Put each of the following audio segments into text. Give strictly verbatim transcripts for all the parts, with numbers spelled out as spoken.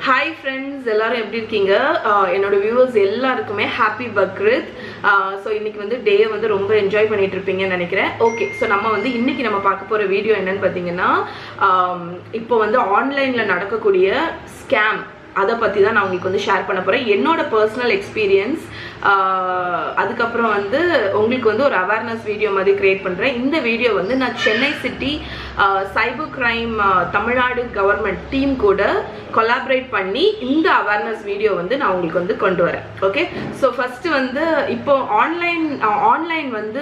Hi friends, எல்லாரும் எப்படி இருக்கீங்க? என்னோட வியூவர்ஸ் எல்லாருக்குமே ஹாப்பி பக்ரீத். சோ இன்னைக்கு வந்து டே வந்து ரொம்ப என்ஜாய் பண்ணிட்டு இருப்பீங்கன்னு நினைக்கிறேன். ஓகே, சோ நம்ம வந்து இன்னைக்கு நம்ம பார்க்க போற வீடியோ என்னன்னு பாத்தீங்கன்னா, இப்போ வந்து ஆன்லைன்ல நடக்கக்கூடிய ஸ்கேம் அதை பற்றி தான் நான் உங்களுக்கு வந்து ஷேர் பண்ண போகிறேன். என்னோட பர்சனல் எக்ஸ்பீரியன்ஸ், அதுக்கப்புறம் வந்து உங்களுக்கு வந்து ஒரு அவேர்னஸ் வீடியோ மாதிரி க்ரியேட் பண்ணுறேன். இந்த வீடியோ வந்து நான் Chennai city cyber crime Tamil Nadu government team கூட கொலாபரேட் பண்ணி இந்த அவேர்னஸ் வீடியோ வந்து நான் உங்களுக்கு வந்து கொண்டு வரேன். ஓகே, ஸோ ஃபஸ்ட்டு வந்து இப்போ ஆன்லைன் ஆன்லைன் வந்து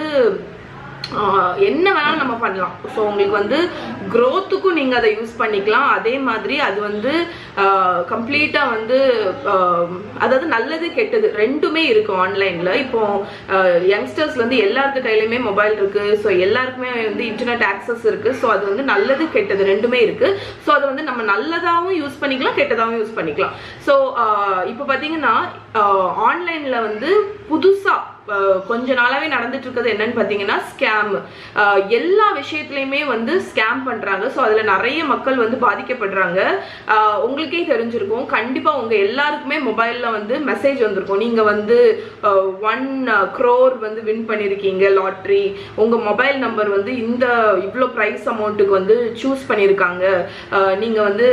என்ன வேணாலும் நம்ம பண்ணலாம். ஸோ உங்களுக்கு வந்து க்ரோத்துக்கும் நீங்கள் அதை யூஸ் பண்ணிக்கலாம். அதே மாதிரி அது வந்து கம்ப்ளீட்டாக வந்து அதாவது நல்லது கெட்டது ரெண்டுமே இருக்குது ஆன்லைனில். இப்போ யங்ஸ்டர்ஸ்லேருந்து எல்லாருக்கு கையிலையுமே மொபைல் இருக்குது. ஸோ எல்லாருக்குமே வந்து இன்டர்நெட் ஆக்சஸ் இருக்குது. ஸோ அது வந்து நல்லது கெட்டது ரெண்டுமே இருக்குது. ஸோ அதை வந்து நம்ம நல்லதாகவும் யூஸ் பண்ணிக்கலாம், கெட்டதாகவும் யூஸ் பண்ணிக்கலாம். ஸோ இப்போ பார்த்தீங்கன்னா ஆன்லைனில் வந்து புதுசாக கொஞ்ச நாளாவே நடந்துட்டு இருக்கிறது என்னன்னு பாத்தீங்கன்னா ஸ்கேம். எல்லா விஷயத்திலயுமே வந்து ஸ்கேம் பண்றாங்க. ஸோ அதுல நிறைய மக்கள் வந்து பாதிக்கப்படுறாங்க. உங்களுக்கே தெரிஞ்சிருக்கும், கண்டிப்பா உங்க எல்லாருக்குமே மொபைல்ல வந்து மெசேஜ் வந்திருக்கும், நீங்க வந்து ஒன் க்ரோர் வந்து வின் பண்ணிருக்கீங்க லாட்ரி, உங்க மொபைல் நம்பர் வந்து இந்த இவ்வளோ ப்ரைஸ் அமௌண்ட்டுக்கு வந்து சூஸ் பண்ணிருக்காங்க, நீங்க வந்து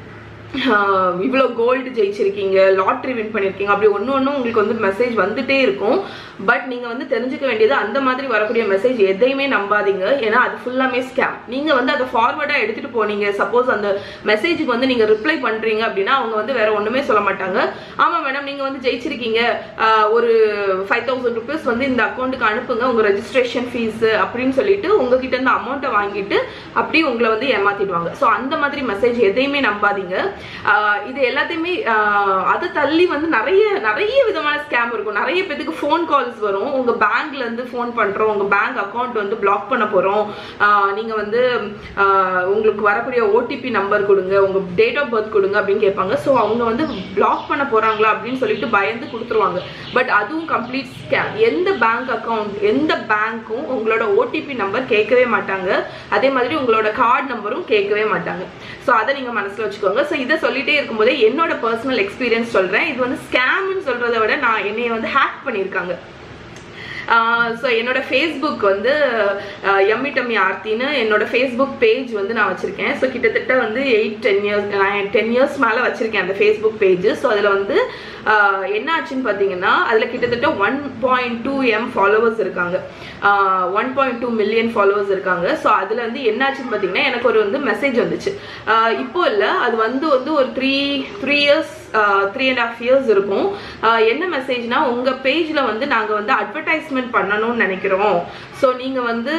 இவ்வளோ கோல்டு ஜெயிச்சிருக்கீங்க, லாட்ரி வின் பண்ணியிருக்கீங்க, அப்படி ஒன்று ஒன்றும் உங்களுக்கு வந்து மெசேஜ் வந்துட்டே இருக்கும். பட் நீங்கள் வந்து தெரிஞ்சுக்க வேண்டியது, அந்த மாதிரி வரக்கூடிய மெசேஜ் எதையுமே நம்பாதீங்க. ஏன்னா அது ஃபுல்லாமே ஸ்கேம். நீங்கள் வந்து அதை ஃபார்வர்டாக எடுத்துகிட்டு போனீங்க, சப்போஸ் அந்த மெசேஜுக்கு வந்து நீங்கள் ரிப்ளை பண்ணுறீங்க அப்படின்னா அவங்க வந்து வேற ஒன்றுமே சொல்ல மாட்டாங்க. ஆமாம் மேடம், நீங்கள் வந்து ஜெயிச்சிருக்கீங்க, ஒரு ஃபைவ் தௌசண்ட் ருபீஸ் வந்து இந்த அக்கௌண்ட்டுக்கு அனுப்புங்க, உங்கள் ரெஜிஸ்ட்ரேஷன் ஃபீஸு அப்படின்னு சொல்லிட்டு உங்ககிட்ட இருந்து அமௌண்ட்டை வாங்கிட்டு அப்படி உங்களை வந்து ஏமாத்திடுவாங்க. ஸோ அந்த மாதிரி மெசேஜ் எதையுமே நம்பாதீங்க. இது எல்லாத்தையுமே அதை தள்ளி வந்து நிறைய நிறைய விதமான ஸ்கேம் இருக்கும். நிறைய பேருக்கு ஃபோன் கால்ஸ் வரும், உங்க பேங்க்ல இருந்து ஃபோன் பண்றோம், உங்க பேங்க் அக்கௌண்ட் வந்து பிளாக் பண்ண போறோம், நீங்க வந்து உங்களுக்கு வரக்கூடிய ஓடிபி நம்பர் கொடுங்க, உங்க டேட் ஆஃப் பர்த் கொடுங்க அப்படின்னு கேட்பாங்க. ஸோ அவங்க வந்து பிளாக் பண்ண போறாங்களா அப்படின்னு சொல்லிட்டு பயந்து கொடுத்துருவாங்க. பட் அதுவும் கம்ப்ளீட் ஸ்கேம். எந்த பேங்க் அக்கௌண்ட் எந்த பேங்க்கும் உங்களோட ஓடிபி நம்பர் கேட்கவே மாட்டாங்க. அதே மாதிரி உங்களோட கார்டு நம்பரும் கேட்கவே மாட்டாங்க. ஸோ அதை நீங்க மனசுல வச்சுக்கோங்க. ஸோ இதை சொல்லிட்டே இருக்கும்போதே என்னோட பர்சனல் எக்ஸ்பீரியன்ஸ் சொல்றேன். இது வந்து ஸ்கேம்னு சொல்றதை விட நான் என்னைய வந்து ஹேக் பண்ணியிருக்காங்க. ஸோ என்னோட ஃபேஸ்புக் வந்து எம்மி டம்மி ஆர்த்தின்னு என்னோட ஃபேஸ்புக் பேஜ் வந்து நான் வச்சுருக்கேன். ஸோ கிட்டத்தட்ட வந்து எயிட் டென் இயர்ஸ் நான் டென் இயர்ஸ் மேலே வச்சுருக்கேன் அந்த ஃபேஸ்புக் பேஜ். ஸோ அதில் வந்து என்ன ஆச்சுன்னு பார்த்தீங்கன்னா, அதில் கிட்டத்தட்ட one point two M followers இருக்காங்க, one point two million followers இருக்காங்க. ஸோ அதில் வந்து என்ன ஆச்சுன்னு பார்த்தீங்கன்னா, எனக்கு ஒரு வந்து மெசேஜ் வந்துச்சு. இப்போ இல்லை, அது வந்து வந்து ஒரு three three years three and half years இருக்கும். என்ன மெசேஜ்னா, உங்க பேஜ்ல வந்து நாங்க வந்து அட்வர்டைஸ்மெண்ட் பண்ணணும்னு நினைக்கிறோம். ஸோ நீங்க வந்து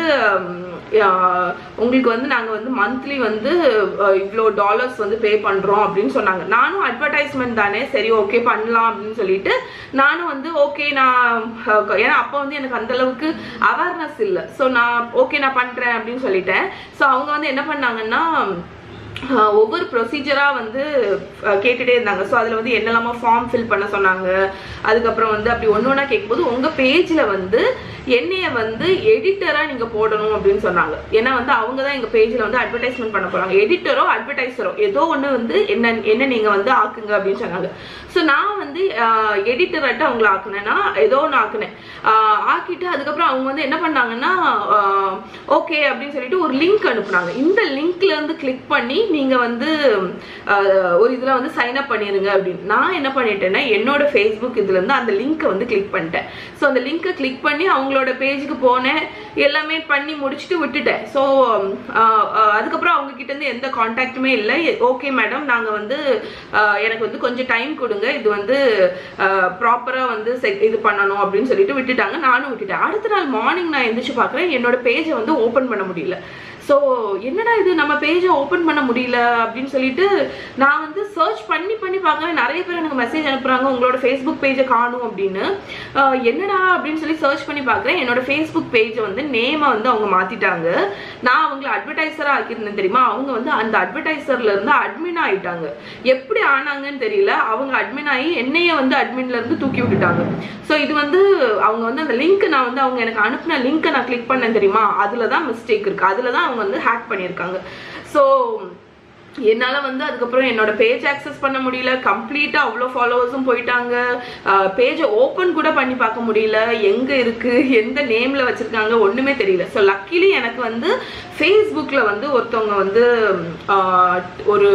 உங்களுக்கு வந்து நாங்க வந்து மந்த்லி வந்து இவ்வளோ டாலர்ஸ் வந்து பே பண்றோம் அப்படின்னு சொன்னாங்க. நானும் அட்வர்டைஸ்மெண்ட் தானே, சரி ஓகே பண்ணலாம் அப்படின்னு சொல்லிட்டு நானும் வந்து ஓகே நான், ஏன்னா அப்போ வந்து எனக்கு அந்த அளவுக்கு அவேர்னஸ் இல்லை. ஸோ நான் ஓகே நான் பண்றேன் அப்படின்னு சொல்லிட்டேன். ஸோ அவங்க வந்து என்ன பண்ணாங்கன்னா, ஒவ்வொரு ப்ரொசீஜராக வந்து கேட்டுகிட்டே இருந்தாங்க. ஸோ அதில் வந்து என்னெல்லாமோ ஃபார்ம் ஃபில் பண்ண சொன்னாங்க. அதுக்கப்புறம் வந்து அப்படி ஒன்று ஒன்றா கேட்கும்போது உங்கள் பேஜில் வந்து என்னைய வந்து எடிட்டராக நீங்கள் போடணும் அப்படின்னு சொன்னாங்க. ஏன்னா வந்து அவங்க தான் எங்கள் பேஜில் வந்து அட்வர்டைஸ்மெண்ட் பண்ண போகிறாங்க. எடிட்டரோ அட்வர்டைஸரோ ஏதோ ஒன்று வந்து என்ன என்ன நீங்கள் வந்து ஆக்குங்க அப்படின்னு சொன்னாங்க. ஸோ நான் வந்து எடிட்டராட்ட அவங்கள ஆக்குனேன்னா ஏதோ ஒன்று ஆக்குனேன். ஆக்கிட்டு அதுக்கப்புறம் அவங்க வந்து என்ன பண்ணாங்கன்னா, ஓகே அப்படின்னு சொல்லிட்டு ஒரு லிங்க் அனுப்புனாங்க. இந்த லிங்க்ல இருந்து கிளிக் பண்ணி நீங்க வந்து ஒரு இதுல வந்து சைன் அப் பண்ணிருங்க அப்படின்னு. நான் என்ன பண்ணிட்டேன்னா, என்னோட ஃபேஸ்புக் இதுல இருந்து அந்த லிங்கை வந்து கிளிக் பண்ணிட்டேன். ஸோ அந்த லிங்கை கிளிக் பண்ணி அவங்களோட பேஜுக்கு போனேன், எல்லாமே பண்ணி முடிச்சுட்டு விட்டுட்டேன். ஸோ அதுக்கப்புறம் அவங்க கிட்ட இருந்து எந்த கான்டாக்டுமே இல்லை. ஓகே மேடம், நாங்க வந்து எனக்கு வந்து கொஞ்சம் டைம் கொடுங்க, இது வந்து ப்ராப்பரா வந்து இது பண்ணணும் அப்படின்னு சொல்லிட்டு விட்டுட்டாங்க. நானும் விட்டுட்டேன். அடுத்த நாள் மார்னிங் நான் எந்திரிச்சு பாக்குறேன், என்னோட பேஜை வந்து ஓபன் பண்ண முடியல. ஸோ என்னடா இது, நம்ம பேஜை ஓப்பன் பண்ண முடியல அப்படின்னு சொல்லிட்டு நான் வந்து சர்ச் பண்ணி பண்ணி பார்க்குறேன். நிறைய பேர் எனக்கு மெசேஜ் அனுப்புறாங்க, உங்களோட ஃபேஸ்புக் பேஜை காணும் அப்படின்னு. என்னடா அப்படின்னு சொல்லி சர்ச் பண்ணி பார்க்குறேன். என்னோட ஃபேஸ்புக் பேஜை வந்து நேமை வந்து அவங்க மாத்திட்டாங்க. நான் அவங்களை அட்வர்டைஸராக ஆக்கியிருந்தேன் தெரியுமா, அவங்க வந்து அந்த அட்வர்டைசர்ல இருந்து அட்மின் ஆயிட்டாங்க. எப்படி ஆனாங்கன்னு தெரியல, அவங்க அட்மின் ஆகி என்னைய வந்து அட்மின்ல இருந்து தூக்கி விட்டுட்டாங்க. ஸோ இது வந்து அவங்க வந்து அந்த லிங்க் நான் வந்து அவங்க எனக்கு அனுப்பின லிங்க்கை நான் கிளிக் பண்ணேன் தெரியுமா, அதுல தான் மிஸ்டேக் இருக்கு, அதுல தான் அவங்க வந்து ஹேக் பண்ணியிருக்காங்க. ஸோ என்னால் வந்து அதுக்கப்புறம் என்னோட பேஜ் ஆக்சஸ் பண்ண முடியல, கம்ப்ளீட்டாக அவ்வளோ ஃபாலோவர்ஸும் போயிட்டாங்க. பேஜை ஓப்பன் கூட பண்ணி பார்க்க முடியல, எங்கே இருக்குது, எந்த நேமில் வச்சுருக்காங்க ஒன்றுமே தெரியல. ஸோ லக்கிலி எனக்கு வந்து ஃபேஸ்புக்கில் வந்து ஒருத்தவங்க வந்து ஒரு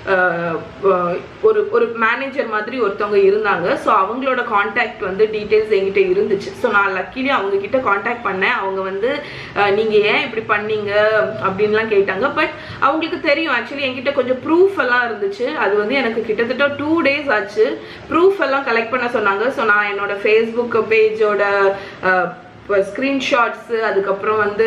ஒரு ஒரு மேனேஜர் மாதிரி ஒருத்தவங்க இருந்தாங்க. ஸோ அவங்களோட கான்டாக்ட் வந்து டீட்டெயில்ஸ் என்கிட்ட இருந்துச்சு. ஸோ நான் லக்கிலி அவங்க கிட்ட கான்டாக்ட் பண்ணேன். அவங்க வந்து நீங்கள் ஏன் இப்படி பண்ணீங்க அப்படின்லாம் கேட்டாங்க. பட் அவங்களுக்கு தெரியும் ஆக்சுவலி என்கிட்ட கொஞ்சம் ப்ரூஃப் எல்லாம் இருந்துச்சு. அது வந்து எனக்கு கிட்டத்தட்ட டூ டேஸ் ஆச்சு ப்ரூஃப் எல்லாம் கலெக்ட் பண்ண சொன்னாங்க. ஸோ நான் என்னோட ஃபேஸ்புக் பேஜோட ஸ்க்ரீன்ஷாட்ஸு, அதுக்கப்புறம் வந்து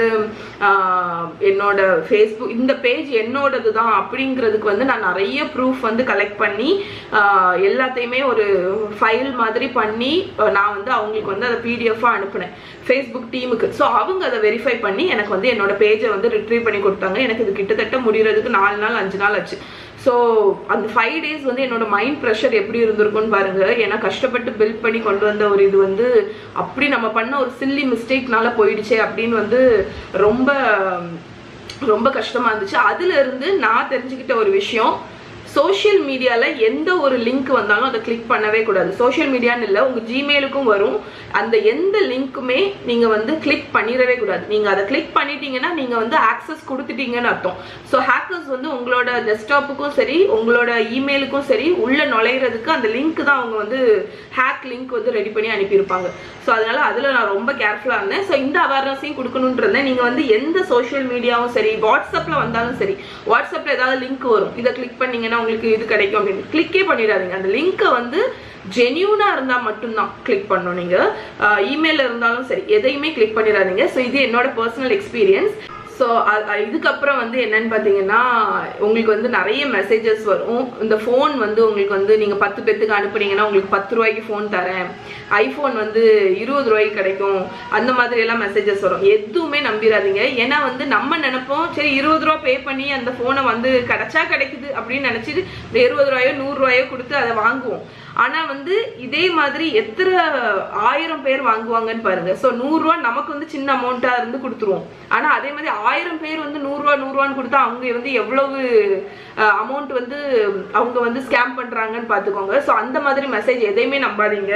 என்னோட ஃபேஸ்புக் இந்த பேஜ் என்னோடது தான் அப்படிங்கிறதுக்கு வந்து நான் நிறைய ப்ரூஃப் வந்து கலெக்ட் பண்ணி எல்லாத்தையுமே ஒரு ஃபைல் மாதிரி பண்ணி நான் வந்து அவங்களுக்கு வந்து அதை பிடிஎஃபாக அனுப்புனேன் ஃபேஸ்புக் டீமுக்கு. ஸோ அவங்க அதை வெரிஃபை பண்ணி எனக்கு வந்து என்னோட பேஜை வந்து ரிட்ரீவ் பண்ணி கொடுத்தாங்க. எனக்கு இது கிட்டத்தட்ட முடிகிறதுக்கு நாலு நாள் அஞ்சு நாள் ஆச்சு. ஸோ அந்த ஃபைவ் டேஸ் வந்து என்னோட மைண்ட் ப்ரெஷர் எப்படி இருந்திருக்குன்னு பாருங்க. ஏன்னா கஷ்டப்பட்டு பில்ட் பண்ணி கொண்டு வந்த ஒரு இது வந்து அப்படி நம்ம பண்ண ஒரு சில்லி மிஸ்டேக்னால போயிடுச்சே அப்படின்னு வந்து ரொம்ப ரொம்ப கஷ்டமா இருந்துச்சு. அதுல இருந்து நான் தெரிஞ்சுக்கிட்ட ஒரு விஷயம், சோஷியல் மீடியாவில் எந்த ஒரு லிங்க் வந்தாலும் அதை கிளிக் பண்ணவே கூடாது. சோஷியல் மீடியான்னு இல்லை, உங்கள் ஜிமெயிலுக்கும் வரும். அந்த எந்த லிங்க்குமே நீங்கள் வந்து கிளிக் பண்ணிடவே கூடாது. நீங்கள் அதை கிளிக் பண்ணிட்டீங்கன்னா நீங்கள் வந்து ஆக்சஸ் கொடுத்துட்டீங்கன்னு அர்த்தம். ஸோ ஹேக்கர்ஸ் வந்து உங்களோட டெஸ்க்டாப்புக்கும் சரி உங்களோட இமெயிலுக்கும் சரி உள்ள நுழையிறதுக்கு அந்த லிங்க் தான் அவங்க வந்து ஹேக் லிங்க் வந்து ரெடி பண்ணி அனுப்பியிருப்பாங்க. ஸோ அதனால அதில் நான் ரொம்ப கேர்ஃபுல்லாக இருந்தேன். ஸோ இந்த அவேர்னஸையும் கொடுக்கணுன்ட்டு இருந்தேன். நீங்கள் வந்து எந்த சோஷியல் மீடியாவும் சரி, வாட்ஸ்அப்பில் வந்தாலும் சரி, வாட்ஸ்அப்பில் ஏதாவது லிங்க் வரும், இதை கிளிக் பண்ணீங்கன்னா உங்களுக்கு இது கிடைக்கும் அப்படின்னு கிளிக்கே பண்ணிடாதீங்க. அந்த லிங்கை வந்து ஜென்யூனா இருந்தா மட்டும்தான் கிளிக் பண்ணணும். நீங்க இமெயில இருந்தாலும் சரி எதையுமே கிளிக் பண்ணிடாதீங்க. ஸோ இது என்னோட பர்சனல் எக்ஸ்பீரியன்ஸ். ஸோ இதுக்கப்புறம் வந்து என்னன்னு பார்த்தீங்கன்னா உங்களுக்கு வந்து நிறைய மெசேஜஸ் வரும். இந்த ஃபோன் வந்து உங்களுக்கு வந்து நீங்கள் பத்து பேத்துக்கு அனுப்புனீங்கன்னா உங்களுக்கு பத்து ரூபாய்க்கு ஃபோன் தரேன், ஐஃபோன் வந்து இருபது ரூபாய்க்கு கிடைக்கும், அந்த மாதிரி எல்லாம் மெசேஜஸ் வரும். எதுவுமே நம்பிடாதீங்க. ஏன்னா வந்து நம்ம நினைப்போம் சரி இருபது ரூபா பே பண்ணி அந்த ஃபோனை வந்து கிடைச்சா கிடைக்குது அப்படின்னு நினச்சிட்டு இருபது ரூபாயோ நூறு ரூபாயோ கொடுத்து அதை வாங்குவோம். ஆனால் வந்து இதே மாதிரி எத்தனை ஆயிரம் பேர் வாங்குவாங்கன்னு பாருங்க. ஸோ நூறுரூவா நமக்கு வந்து சின்ன அமௌண்ட்டாக இருந்து கொடுத்துருவோம். ஆனால் அதே மாதிரி ஆயிரம் பேர் வந்து நூறுரூவா நூறுரூவான்னு கொடுத்தா அவங்க வந்து எவ்வளவு அமௌண்ட் வந்து அவங்க வந்து ஸ்கேம் பண்ணுறாங்கன்னு பார்த்துக்கோங்க. ஸோ அந்த மாதிரி மெசேஜ் எதையுமே நம்பாதீங்க.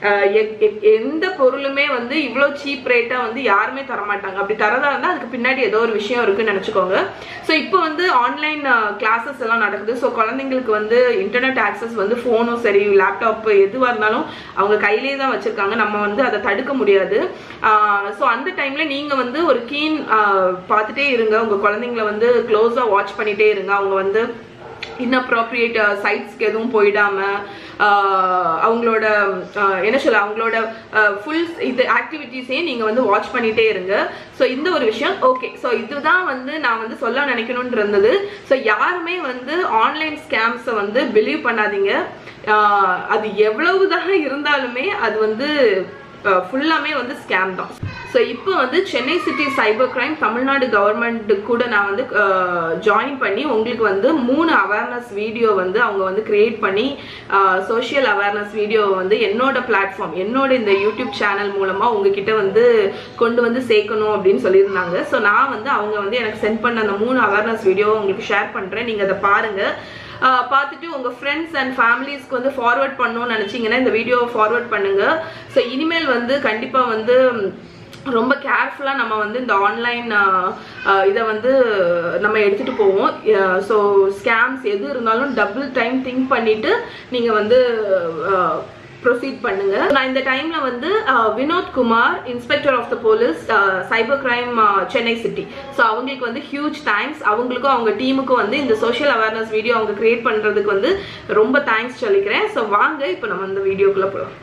எந்த பொருளுமே வந்து இவ்வளோ சீப் ரேட்டாக வந்து யாருமே தரமாட்டாங்க. அப்படி தரதா இருந்தால் அதுக்கு பின்னாடி ஏதோ ஒரு விஷயம் இருக்குன்னு நினச்சிக்கோங்க. ஸோ இப்போ வந்து ஆன்லைன் கிளாஸஸ் எல்லாம் நடக்குது. ஸோ குழந்தைங்களுக்கு வந்து இன்டர்நெட் ஆக்சஸ் வந்து ஃபோனும் சரி லேப்டாப் எதுவாக இருந்தாலும் அவங்க கையிலே தான் வச்சுருக்காங்க. நம்ம வந்து அதை தடுக்க முடியாது. ஸோ அந்த டைமில் நீங்கள் வந்து ஒரு கீன் பார்த்துட்டே இருங்க. உங்கள் குழந்தைங்களை வந்து க்ளோஸாக வாட்ச் பண்ணிகிட்டே இருங்க. அவங்க வந்து இன்அப்ராப்ரியேட் சைட்ஸ்க்கு எதுவும் போயிடாம அவங்களோட என்ன சொல்ல அவங்களோட ஃபுல் இது ஆக்டிவிட்டீஸையும் நீங்கள் வந்து வாட்ச் பண்ணிகிட்டே இருங்க. ஸோ இந்த ஒரு விஷயம் ஓகே. ஸோ இதுதான் வந்து நான் வந்து சொல்ல நினைக்கணும்னு இருந்தது. ஸோ யாருமே வந்து ஆன்லைன் ஸ்கேம்ஸை வந்து பிலீவ் பண்ணாதீங்க. அது எவ்வளவுதான் இருந்தாலுமே அது வந்து ஃபுல்லாமே வந்து ஸ்கேம் தான். ஸோ இப்போ வந்து Chennai city cyber crime Tamil Nadu government கூட நான் வந்து ஜாயின் பண்ணி உங்களுக்கு வந்து மூணு அவேர்னஸ் வீடியோ வந்து அவங்க வந்து கிரியேட் பண்ணி சோஷியல் அவேர்னஸ் வீடியோ வந்து என்னோட பிளாட்ஃபார்ம் என்னோட இந்த யூடியூப் சேனல் மூலமாக உங்ககிட்ட வந்து கொண்டு வந்து சேர்க்கணும் அப்படின்னு சொல்லியிருந்தாங்க. ஸோ நான் வந்து அவங்க வந்து எனக்கு சென்ட் பண்ண அந்த மூணு அவேர்னஸ் வீடியோ உங்களுக்கு ஷேர் பண்ணுறேன். நீங்கள் அதை பாருங்கள். பார்த்துட்டு உங்கள் ஃப்ரெண்ட்ஸ் அண்ட் ஃபேமிலிஸ்க்கு வந்து ஃபார்வர்ட் பண்ணணும்னு நினச்சிங்கன்னா இந்த வீடியோவை ஃபார்வர்ட் பண்ணுங்கள். ஸோ இனிமேல் வந்து கண்டிப்பாக வந்து ரொம்ப கேர்ஃபுல்லாக நம்ம வந்து இந்த ஆன்லைன் இதை வந்து நம்ம எடுத்துகிட்டு போவோம். ஸோ ஸ்கேம்ஸ் எது இருந்தாலும் டபுள் டைம் திங்க் பண்ணிவிட்டு நீங்கள் வந்து ப்ரொசீட் பண்ணுங்க. நான் இந்த டைம்ல வந்து Vinoth Kumar, inspector of the police cyber crime Chennai city, so அவங்களுக்கு வந்து ஹியூஜ் தேங்க்ஸ். அவங்களுக்கும் அவங்க டீமுக்கும் வந்து இந்த சோஷியல் அவேர்னஸ் வீடியோ அவங்க கிரியேட் பண்றதுக்கு வந்து ரொம்ப தேங்க்ஸ் சொல்லிக்கிறேன். ஸோ வாங்க இப்போ நம்ம இந்த வீடியோக்குள்ள போகலாம்.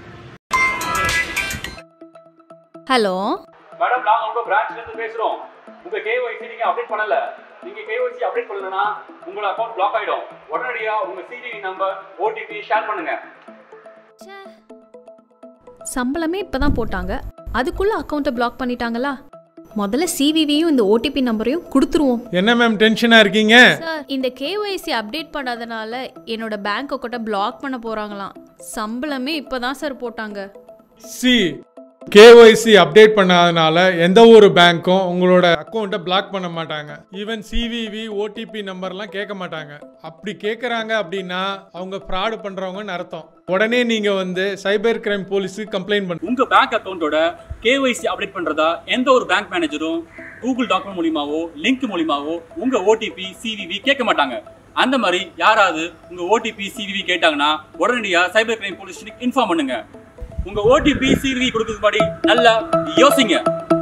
ஹலோ மேடம், நாங்க உங்க பிரான்ச்ல இருந்து பேசுறோம். உங்க கேஒய்சி நீங்க அப்டேட் பண்ணல. நீங்க கேஒய்சி அப்டேட் பண்ணலனா உங்க அக்கவுண்ட் பிளாக் ஆயிடும். உடனடியா உங்க சிடிவி நம்பர், ஓடிபி ஷேர் பண்ணுங்க. சம்பளமே இப்பதான் போட்டாங்க, அதுக்குள்ள அக்கவுண்ட்டை பிளாக் பண்ணிட்டாங்களா? முதல்ல சிவிவியும் இந்த ஓடிபி நம்பரையும் கொடுத்துருவோம். என்ன மேம் டென்ஷனா இருக்கீங்க? சார், இந்த கேஒய்சி அப்டேட் பண்ணாதனால என்னோட பேங்க் அக்கவுண்ட்டை பிளாக் பண்ண போறாங்களாம். சம்பளமே இப்பதான் சார் போட்டாங்க. சி கேஒய்சி அப்டேட் பண்ணாதனால எந்த ஒரு பேங்க்கும் உங்களோட அக்கௌண்ட்டை பிளாக் பண்ண மாட்டாங்க. ஈவன் சிவிவி ஓடிபி நம்பர்லாம் கேட்க மாட்டாங்க. அப்படி கேட்குறாங்க அப்படின்னா அவங்க ஃப்ராடு பண்ணுறவங்கன்னு அர்த்தம். உடனே நீங்க வந்து சைபர் கிரைம் போலீஸுக்கு கம்ப்ளைண்ட் பண்ணுங்க. உங்க பேங்க் அக்கௌண்ட்டோட கேஒய்சி அப்டேட் பண்றதா எந்த ஒரு பேங்க் மேனேஜரும் கூகுள் டாக்குமெண்ட் மூலியமாவோ லிங்க் மூலியமாவோ உங்க ஓடிபி சிவிவி கேட்க மாட்டாங்க. அந்த மாதிரி யாராவது உங்க ஓடிபி சிவிவி கேட்டாங்கன்னா உடனடியா சைபர் கிரைம் போலீஸ் ஸ்டேஷனுக்கு இன்ஃபார்ம் பண்ணுங்க. உங்க ஓடிபி சிவிவி கொடுக்கறதுக்கு முன்னாடி நல்லா யோசிங்க.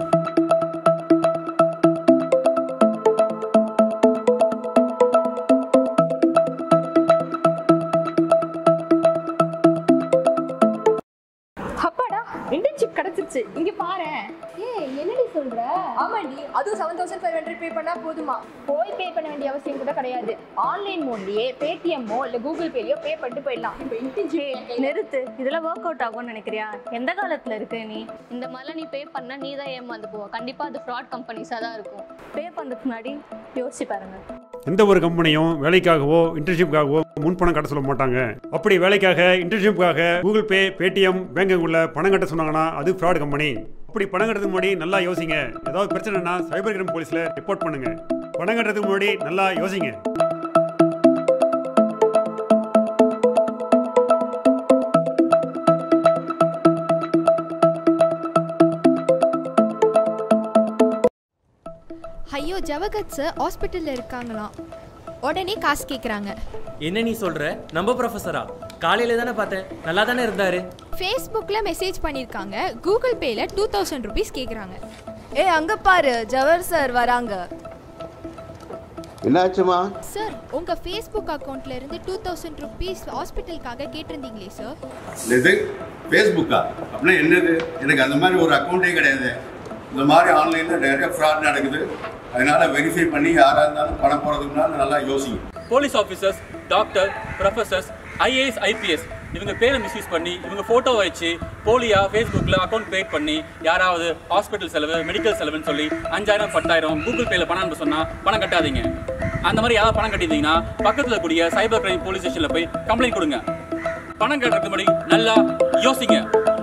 அப்பாடா இன்டர்ன்ஷிப் கிடைச்சிருச்சு. இங்க பாரு. ஏய் என்னடி சொல்ற? ஆமாண்டி, அதுவும் seven thousand five hundred pay பண்ணா போதுமா? போய் பே பண்ண வேண்டிய அவசியம் கூட கிடையாது. ஆன்லைன் மோட்லயே பேடிஎம்மோ இல்ல கூகுள் பேலயோ பே பண்ணிட்டு போயிடலாம். இப்போ இன்டர்ன்ஷிப் நிறுத்து. இதெல்லாம் ஒர்க் அவுட் ஆகும்னு நினைக்கிறியா? எந்த காலத்துல இருக்கு நீ? இந்த மாதிரிலாம் நீ பே பண்ணா நீ தான் ஏமாந்து போவ. கண்டிப்பா அது ஃப்ராட் கம்பெனிஸா தான் இருக்கும். பே பண்றதுக்கு முன்னாடி யோசிச்சு பாருங்க. எந்த ஒரு கம்பெனியும் வேலைக்காகவோ இன்டர்ன்ஷிப்காகவோ முன்பணம் கட்ட சொல்ல மாட்டாங்க. அப்படி வேலைக்காக இன்டர்ன்ஷிப்காக கூகுள் பே பேடிஎம் பேங்குக்குள்ள பணம் கட்ட சொன்னாங்கன்னா அது ஃப்ராட் கம்பெனி. அப்படி பணம் கட்டுறதுக்கு முன்னாடி நல்லா யோசிங்க. ஏதாவது பிரச்சனைனா சைபர் கிரைம் போலீஸ்ல ரிப்போர்ட் பண்ணுங்க. பணம் கட்டுறதுக்கு முன்னாடி நல்லா யோசிங்க. ஐயோ ஜவகத் சார் ஹாஸ்பிட்டலில் இருக்காங்களாம். உடனே காசு கேட்குறாங்க. என்ன நீ சொல்கிற? நம்ம ப்ரொஃபஸரா? காலையில் தானே பார்த்தேன், நல்லா தானே இருந்தார். ஃபேஸ்புக்கில் மெசேஜ் பண்ணியிருக்காங்க. கூகுள் பேயில் டூ தௌசண்ட் ருபீஸ் கேட்குறாங்க. ஏ அங்க பாரு, ஜவர் சார் வராங்க. என்னாச்சுமா? சார் உங்கள் ஃபேஸ்புக் அக்கௌண்ட்ல இருந்து டூ தௌசண்ட் ருபீஸ் ஹாஸ்பிட்டலுக்காக கேட்டிருந்தீங்களே சார். இது ஃபேஸ்புக்கா? அப்படின்னா என்னது? எனக்கு அந்த மாதிரி ஒரு அக்கௌண்ட்டே கிடையாது. இந்த மாதிரி ஆன்லைனில் நிறைய ஃப்ராட் நடக்குது. அதனால வெரிஃபை பண்ணி யாராக இருந்தாலும் பணம் போகிறதுக்கு முன்னாடி நல்லா யோசிங்க. Police officers, doctor, professors, IAS, IPS இவங்க பேரை மிஸ்யூஸ் பண்ணி இவங்க ஃபோட்டோ வச்சு போலியா ஃபேஸ்புக்கில் அக்கௌண்ட் கிரியேட் பண்ணி யாராவது ஹாஸ்பிட்டல் செலவு மெடிக்கல் செலவுன்னு சொல்லி அஞ்சாயிரம் பத்தாயிரம் கூகுள் பேயில் பணம் அனுப்ப சொன்னால் பணம் கட்டாதீங்க. அந்த மாதிரி யாராவது பணம் கட்டிட்டீங்கன்னா பக்கத்தில் கூடிய சைபர் கிரைம் போலீஸ் ஸ்டேஷனில் போய் கம்ப்ளைண்ட் கொடுங்க. பணம் கட்டுறதுக்கு முன்னாடி நல்லா யோசிங்க.